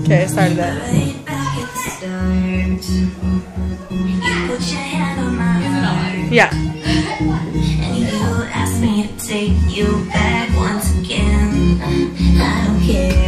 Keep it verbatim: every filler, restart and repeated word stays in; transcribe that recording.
Okay, I started that. Yeah. And you asked me to take you back once again. I don't care.